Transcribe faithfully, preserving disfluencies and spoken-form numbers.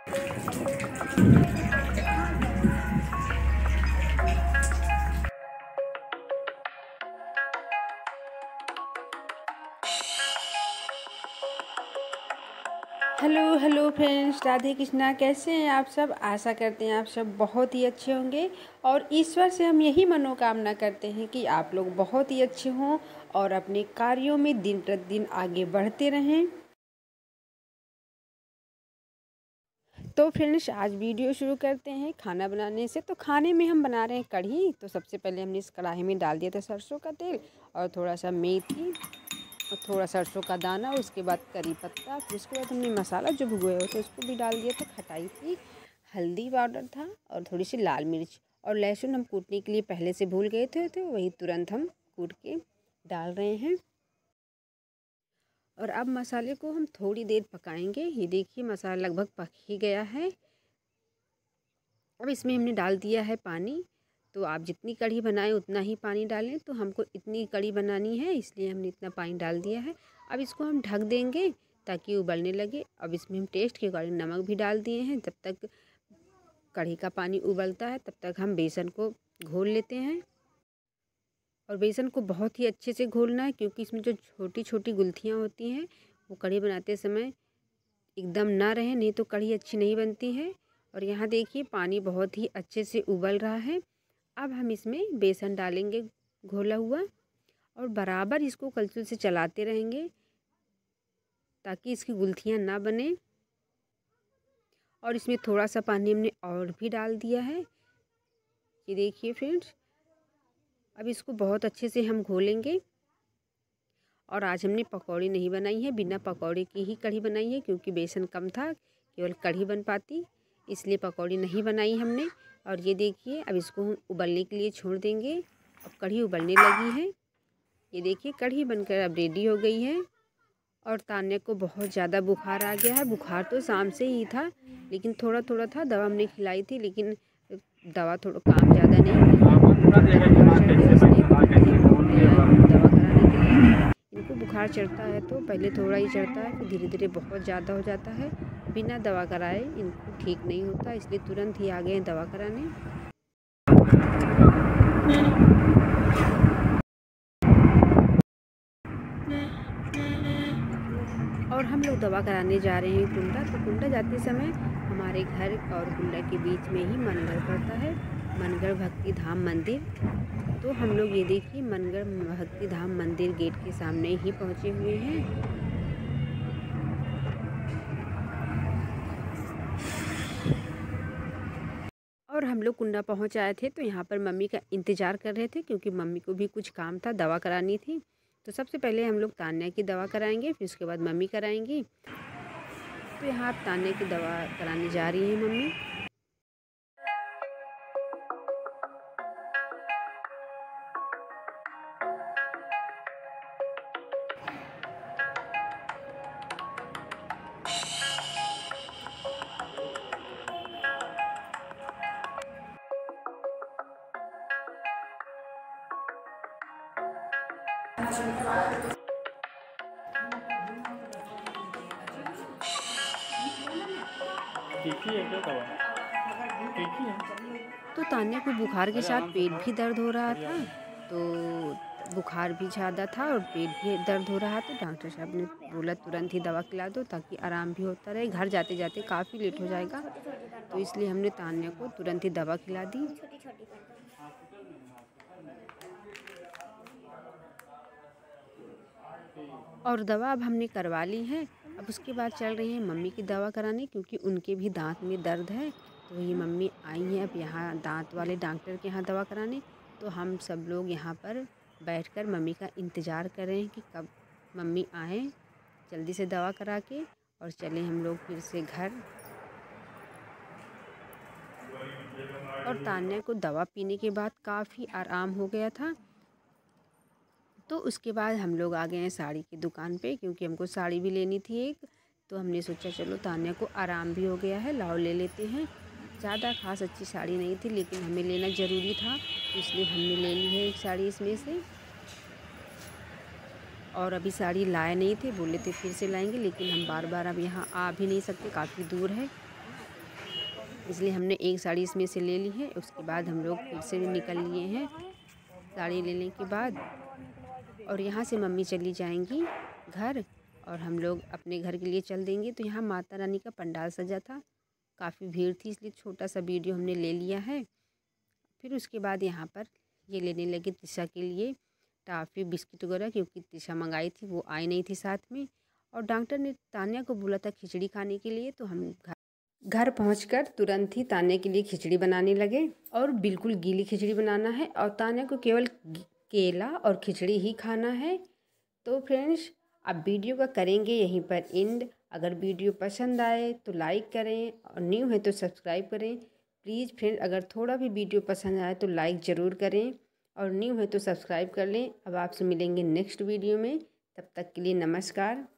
Hello hello friends, Radhe Krishna. कैसे हैं आप सब? आशा करते हैं आप सब बहुत ही अच्छे होंगे और ईश्वर से हम यही मनोकामना करते हैं कि आप लोग बहुत ही अच्छे हों और अपने कार्यों में दिन प्रतिदिन आगे बढ़ते रहें। तो फ्रेंड्स, आज वीडियो शुरू करते हैं खाना बनाने से। तो खाने में हम बना रहे हैं कढ़ी। तो सबसे पहले हमने इस कढ़ाई में डाल दिया था सरसों का तेल और थोड़ा सा मेथी और थोड़ा सरसों का दाना, उसके बाद करी पत्ता, फिर उसके बाद हमने मसाला जो भुए होते उसको भी डाल दिया था। खटाई थी, हल्दी पाउडर था और थोड़ी सी लाल मिर्च और लहसुन हम कूटने के लिए पहले से भूल गए थे, तो वही तुरंत हम कूट के डाल रहे हैं। और अब मसाले को हम थोड़ी देर पकाएंगे। ये देखिए मसाला लगभग पक ही गया है। अब इसमें हमने डाल दिया है पानी। तो आप जितनी कढ़ी बनाएं उतना ही पानी डालें। तो हमको इतनी कढ़ी बनानी है, इसलिए हमने इतना पानी डाल दिया है। अब इसको हम ढक देंगे ताकि उबलने लगे। अब इसमें हम टेस्ट के अकॉर्डिंग नमक भी डाल दिए हैं। जब तक कढ़ी का पानी उबलता है तब तक हम बेसन को घोल लेते हैं। और बेसन को बहुत ही अच्छे से घोलना है, क्योंकि इसमें जो छोटी छोटी गुलथियाँ होती हैं वो कढ़ी बनाते समय एकदम ना रहे, नहीं तो कढ़ी अच्छी नहीं बनती है। और यहाँ देखिए पानी बहुत ही अच्छे से उबल रहा है। अब हम इसमें बेसन डालेंगे घोला हुआ और बराबर इसको कलछुल से चलाते रहेंगे ताकि इसकी गुलथियाँ ना बने। और इसमें थोड़ा सा पानी हमने और भी डाल दिया है। ये देखिए फ्रेंड्स, अब इसको बहुत अच्छे से हम घोलेंगे। और आज हमने पकौड़ी नहीं बनाई है, बिना पकौड़े की ही कढ़ी बनाई है, क्योंकि बेसन कम था, केवल कढ़ी बन पाती, इसलिए पकौड़ी नहीं बनाई हमने। और ये देखिए अब इसको हम उबलने के लिए छोड़ देंगे। अब कढ़ी उबलने लगी है। ये देखिए कढ़ी बनकर अब रेडी हो गई है। और तान्या को बहुत ज़्यादा बुखार आ गया है। बुखार तो शाम से ही था, लेकिन थोड़ा थोड़ा था। दवा हमने खिलाई थी, लेकिन दवा थोड़ा काम ज़्यादा नहीं की। दवा कराने के लिए इनको बुखार चढ़ता है तो पहले थोड़ा ही चढ़ता है, फिर धीरे धीरे बहुत ज़्यादा हो जाता है। बिना दवा कराए इनको ठीक नहीं होता, इसलिए तुरंत ही आ गए हैं दवा कराने। और हम लोग दवा कराने जा रहे हैं कुंडा। तो कुंडा जाते समय हमारे घर और कुंडा के बीच में ही मनगढ़ पड़ता है, मनगढ़ भक्ति धाम मंदिर। तो हम लोग ये देखिए मनगढ़ भक्ति धाम मंदिर गेट के सामने ही पहुँचे हुए हैं। और हम लोग कुंडा पहुँच आए थे, तो यहाँ पर मम्मी का इंतज़ार कर रहे थे, क्योंकि मम्मी को भी कुछ काम था, दवा करानी थी। तो सबसे पहले हम लोग तान्या की दवा कराएंगे, फिर उसके बाद मम्मी कराएंगी। तो यहाँ आप तान्या की दवा कराने जा रही हैं मम्मी। तो तान्या को बुखार के साथ पेट भी दर्द हो रहा था। तो बुखार भी ज़्यादा था और पेट भी दर्द हो रहा, तो डॉक्टर साहब ने बोला तुरंत ही दवा खिला दो ताकि आराम भी होता रहे। घर जाते जाते काफ़ी लेट हो जाएगा, तो इसलिए हमने तान्या को तुरंत ही दवा खिला दी। और दवा अब हमने करवा ली है। अब उसके बाद चल रही है मम्मी की दवा कराने, क्योंकि उनके भी दांत में दर्द है। तो ये मम्मी आई हैं अब यहाँ दांत वाले डॉक्टर के यहाँ दवा कराने। तो हम सब लोग यहाँ पर बैठकर मम्मी का इंतज़ार कर रहे हैं कि कब मम्मी आए, जल्दी से दवा करा के और चले हम लोग फिर से घर। और तान्या को दवा पीने के बाद काफ़ी आराम हो गया था। तो उसके बाद हम लोग आ गए हैं साड़ी की दुकान पे, क्योंकि हमको साड़ी भी लेनी थी एक। तो हमने सोचा चलो तान्या को आराम भी हो गया है, लाओ ले लेते हैं। ज़्यादा खास अच्छी साड़ी नहीं थी, लेकिन हमें लेना ज़रूरी था, इसलिए हमने ले ली है एक साड़ी इसमें से। और अभी साड़ी लाए नहीं थे, बोले थे फिर से लाएंगे, लेकिन हम बार बार अब यहाँ आ भी नहीं सकते, काफ़ी दूर है। इसलिए हमने एक साड़ी इसमें से ले ली है। उसके बाद हम लोग फिर से निकल लिए हैं साड़ी लेने के बाद, और यहाँ से मम्मी चली जाएंगी घर और हम लोग अपने घर के लिए चल देंगे। तो यहाँ माता रानी का पंडाल सजा था, काफ़ी भीड़ थी, इसलिए छोटा सा वीडियो हमने ले लिया है। फिर उसके बाद यहाँ पर ये लेने लगे तिशा के लिए टॉफ़ी बिस्किट वगैरह, क्योंकि तिशा मंगाई थी, वो आई नहीं थी साथ में। और डॉक्टर ने तान्या को बोला था खिचड़ी खाने के लिए, तो हम घर घर पहुंचकर तुरंत ही तान्या के लिए खिचड़ी बनाने लगे। और बिल्कुल गीली खिचड़ी बनाना है और तान्या को केवल केला और खिचड़ी ही खाना है। तो फ्रेंड्स, अब वीडियो का करेंगे यहीं पर एंड। अगर वीडियो पसंद आए तो लाइक करें और न्यू है तो सब्सक्राइब करें प्लीज़ फ्रेंड। अगर थोड़ा भी वीडियो पसंद आए तो लाइक ज़रूर करें और न्यू है तो सब्सक्राइब कर लें। अब आपसे मिलेंगे नेक्स्ट वीडियो में, तब तक के लिए नमस्कार।